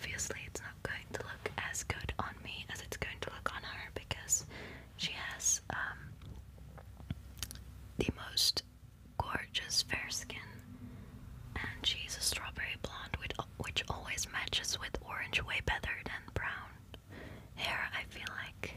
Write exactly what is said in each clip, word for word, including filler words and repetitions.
obviously it's not going to look as good on me as it's going to look on her because she has um, the most gorgeous fair skin, and she's a strawberry blonde, which, which always matches with orange way better than brown hair, I feel like.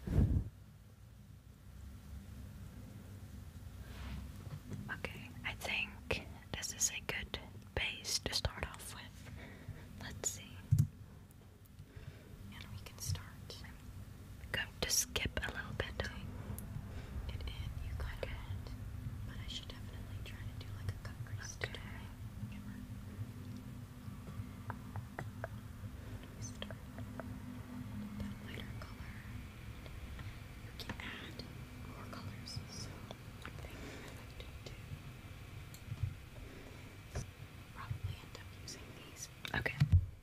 Okay, I think this is a good base to start off with. Let's see. And we can start. I'm going to skip a little bit. It in, you kind of want, but I should definitely try to do like a cut crease Okay. to do my shimmer. We start that lighter color. You can add more colors, so one thing I like to do is probably end up using these. Okay.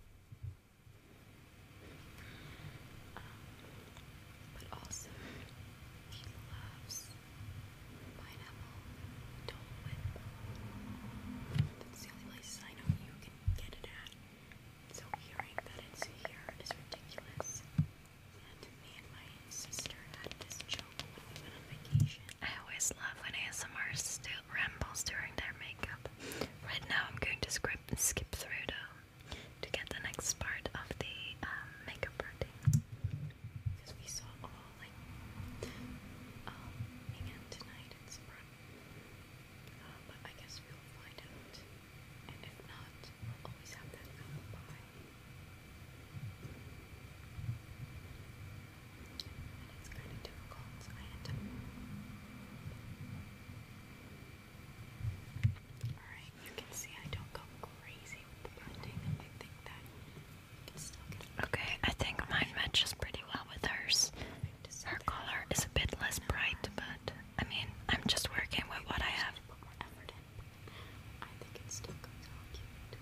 But also, she loves pineapple Dole Whip. That's the only place I know you can get it at. So hearing that it's here is ridiculous. And me and my sister had this joke when we went on vacation. I always love when A S M Rs do rambles during their makeup. Right now I'm going to skip, skip through though to get the next part of the um, makeup routine. Because we saw all like um again tonight in Sprung. Uh, but I guess we'll find out. And if not, we'll always have that alibi. And it's kind of difficult. I had to. Alright, you can see I don't go crazy with the blending. I think that you can still get it. Okay, I think mine matches pretty well with hers. Her color is a bit less bright, but I mean, I'm just working with what I have. Put more effort in. I think it still comes out cute.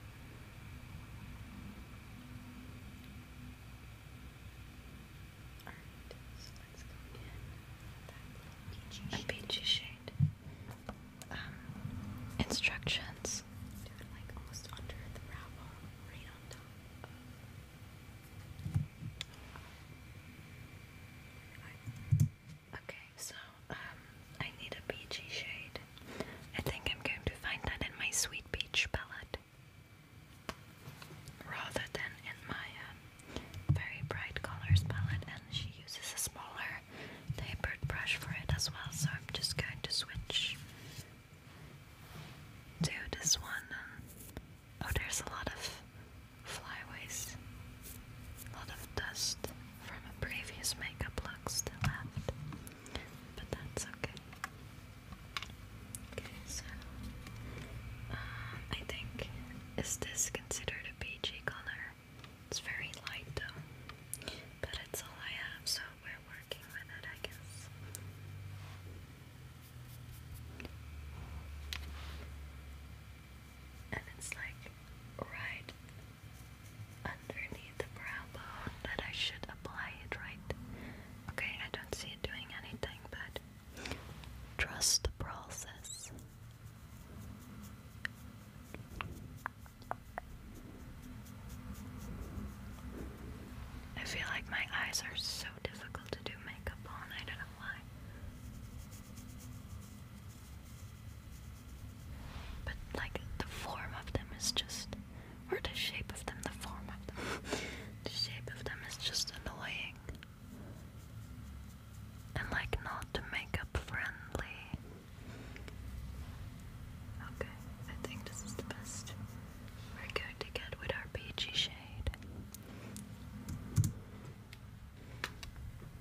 Alright, so let's go in that little peachy A shade. peachy shade. Um, instructions. Do it like almost under the brow bone, right on top of Okay, so um, I need a peachy shade. I think I'm going to find that in my Sweet Peach palette rather than in my um, very bright colors palette, and she uses a smaller tapered brush for it as well, so I'm just going to switch to this one. Oh, there's a lot of flyaways, a lot of dust from a previous makeup look still left, but that's okay. Okay, so uh, I think, is this considered a peachy color? It's very light though, but it's all I have, so we're working with it, I guess. And it's like right underneath the brow bone that I should apply it, right? Okay, I don't see it doing anything, but trust the process. I feel like my eyes are so difficult to do makeup on, I don't know why. But like the form of them is just, or the shape of them, the form of them, the shape of them is just annoying. And like not makeup friendly. Okay, I think this is the best we're going to get with our peachy shade.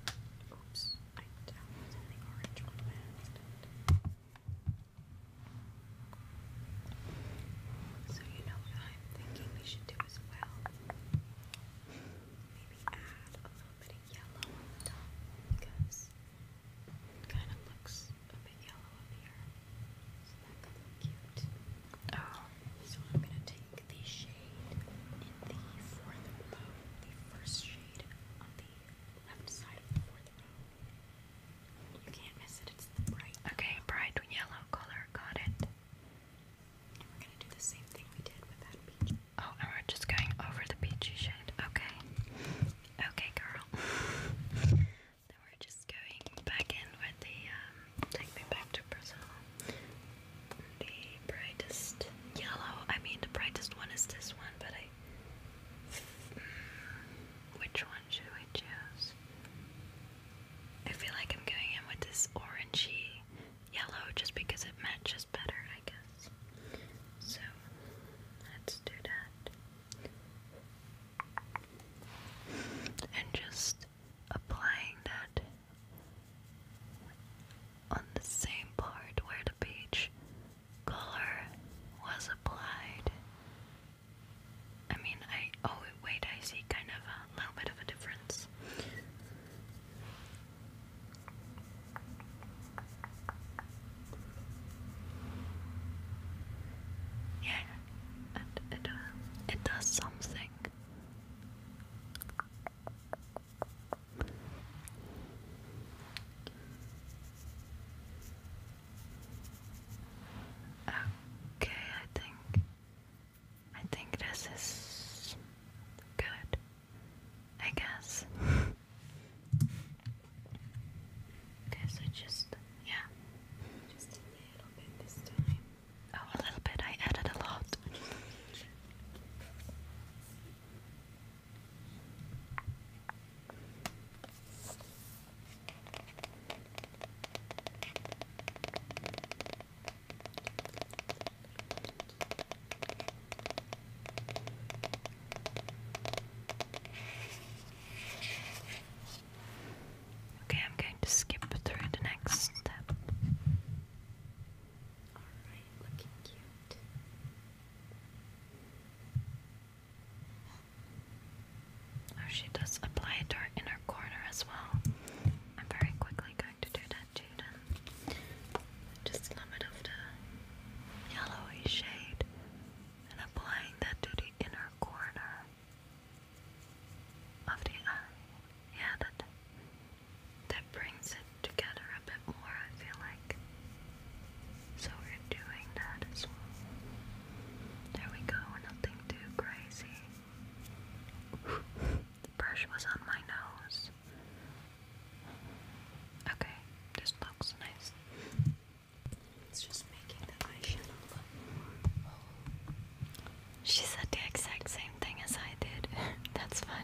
she does apply it to her inner corner as well. I'm very quickly going to do that too then. Just a little bit of the yellowy shade and applying that to the inner corner of the eye. Yeah, that that brings it together a bit more, I feel like. So we're doing that as well. There we go, nothing too crazy. The brush was on my nose. Okay, this looks nice. It's just making the eyeshadow look more whole. She said the exact same thing as I did. That's fun.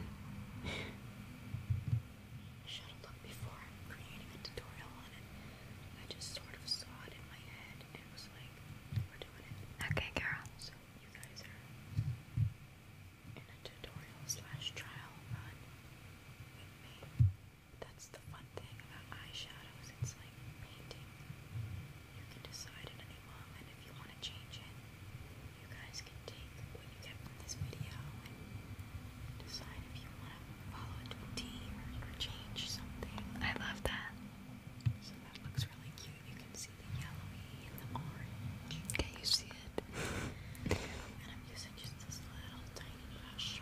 I should have looked before creating a tutorial on it. I just sort of saw it in my head and was like, we're doing it. Okay, girl. So you guys are in a tutorial slash trial run with me. That's the fun thing about eyeshadows. It's like painting. You can decide at any moment if you want to change it. You guys can take what you get from this video and decide if you want to follow it to a T or, or change something. I love that. So that looks really cute. You can see the yellowy and the orange. Can you see it? And I'm using just this little tiny brush.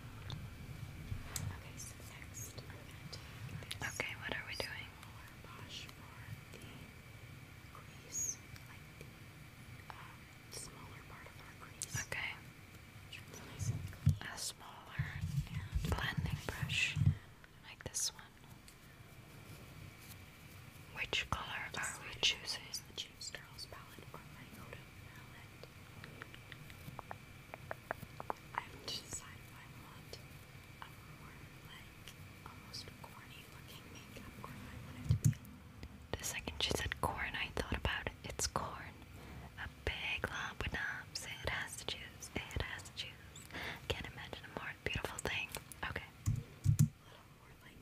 Okay, so next I'm gonna take this Okay, what are we doing? smaller brush for the crease, like the um, smaller part of our crease. Okay, Which is nice and clean. a smaller And blending brush, like this one. Which color are we choosing? use the James Charles palette or my Oda palette. I haven't decided if I want a more like almost corny looking makeup or if I want it to be The second she said corn, I thought about it. It's corn. A big lump with knobs. It has to choose. It has to choose. Can't imagine a more beautiful thing. Okay. a little more like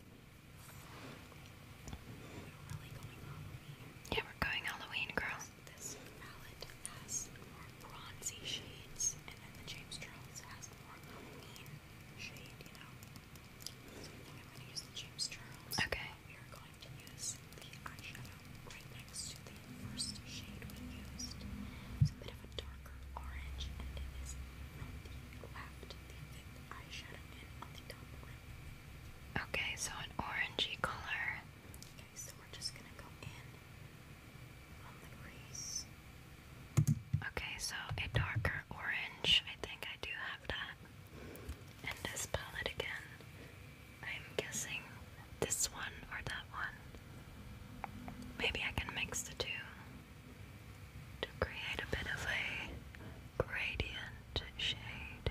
we're really going Halloween. Yeah, we're going Halloween, girl. This palette has more bronzy shades, and then the James Charles has more Halloween shade, you know. So I think I'm going to use the James Charles. Okay. We are going to use the eyeshadow right next to the first shade we used. It's a bit of a darker orange, and it is from the left, the fifth eyeshadow in on the top lip. Okay, so an orangey color. Okay, so we're just going to go in on the crease. Okay, so a darker orange. I think I do have that. And this palette again. I'm guessing this one or that one. Maybe I can mix the two to create a bit of a gradient shade.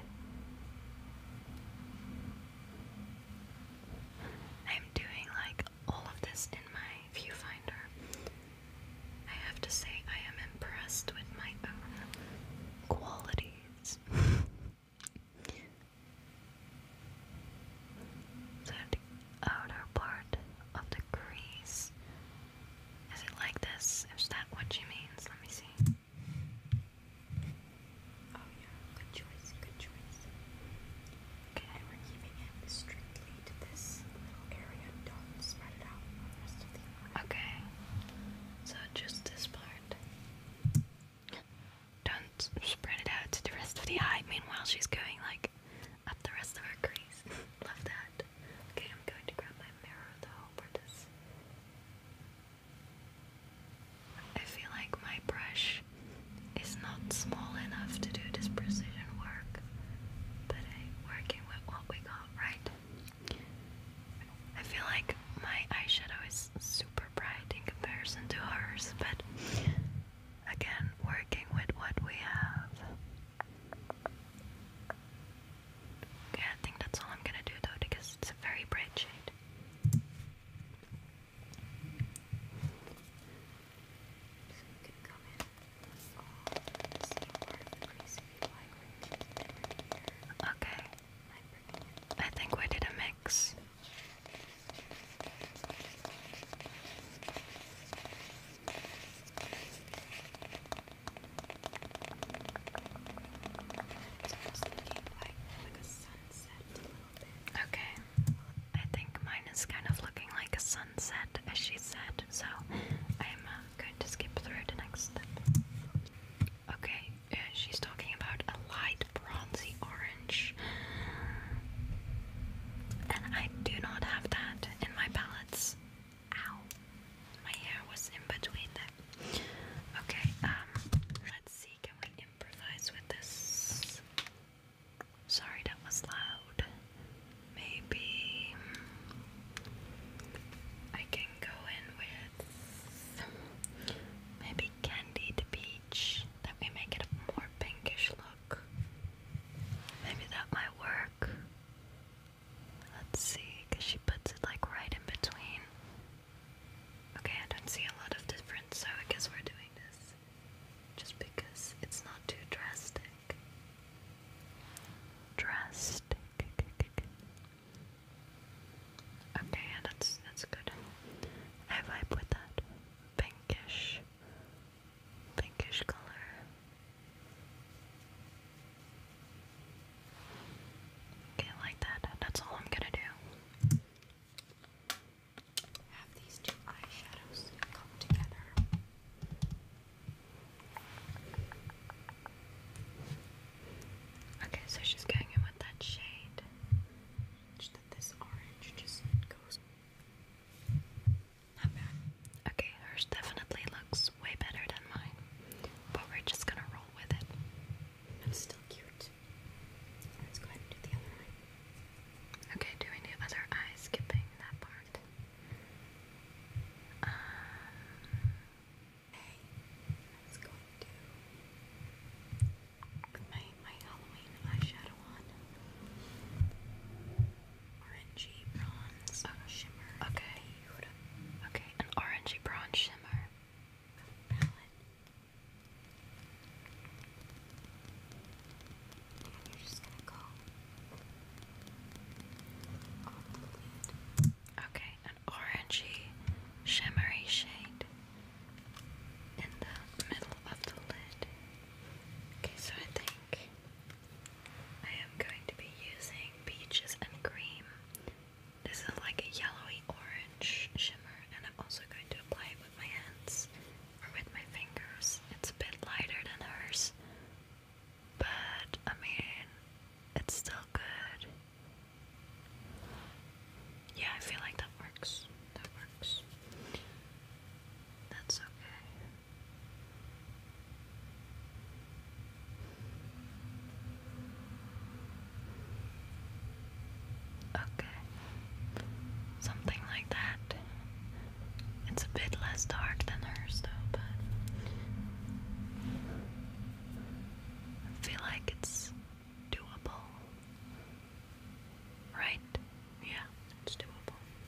I'm doing like all of this in my viewfinder. I have to say I am impressed with my own qualities. So the outer part of the crease, is it like this? Is that what she means? Let me see. Oh yeah, good choice, good choice. Okay. And we're keeping it strictly to this little area. Don't spread it out on the rest of the eye. Okay. So just this part. Don't spread it out to the rest of the eye. Meanwhile, she's going like up the rest of her crease. Love that. Okay, I'm going to grab my mirror though for this. I feel like my brush is not small enough to do this precision work, but I'm working with what we got, right? I feel like my eyeshadow is super bright in comparison to hers, but again, working with what we have. Okay, I think that's all I'm gonna do though, because it's a very bright shade. So you can come in all the same part of the crease if you like. Or you can keep it right here. Okay, I'm bringing it. I think we did a mix. So it's looking like like a sunset a little bit. Okay, set as she said, so I'm uh, going to skip through the next step. Okay, uh, she's talking about a light bronzy orange, and I do not have that in my palettes. Ow, my hair was in between them. Okay, um, let's see, can we improvise with this? Sorry, that was loud. Maybe I can go in with maybe candied peach. That we make it a more pinkish look. Maybe that might work. Let's see, because she puts it like right in between. Okay, I don't see a lot of difference, so I guess we're doing this just because it's not too drastic. Drastic. Okay, yeah, that's that's good. I vibe with that pinkish, pinkish color. Okay, like that. That's all I'm gonna do. Have these two eyeshadows come together. Okay, so she's going in with that shade. Just that this orange just goes. Not bad. Okay, hers definitely looks way better than mine, but we're just gonna roll with it. It's still cute. Let's go ahead and do the other eye. Okay, doing the other eye, skipping that part. Um, Okay, let's go and do with my my Halloween eyeshadow on. Orangey bronze shimmer. okay. Nude Okay, an orangey bronze shimmer. palette. And you're just gonna go on the lid. Okay, an orangey shimmery shade in the middle of the lid. Okay, so I think I am going to be using peaches and cream. This is like a yellowy orange shimmer, and I'm also going to apply it with my hands or with my fingers. It's a bit lighter than hers, but I mean, it's still good. Yeah, I feel like that works. That works. That's okay. Okay. Something like that. It's a bit less dark than hers though, but I feel like it's doable. Right? Yeah, it's doable.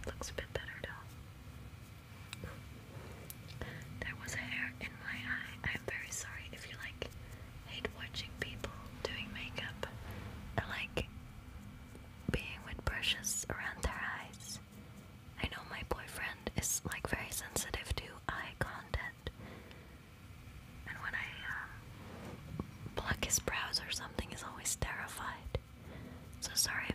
looks a bit better though. There was hair in my eye. I'm very sorry if you like hate watching people doing makeup or like being with brushes around their eyes. I know my boyfriend is like very sensitive to eye contact, and when I um, pluck his brows or something, he's always terrified. So sorry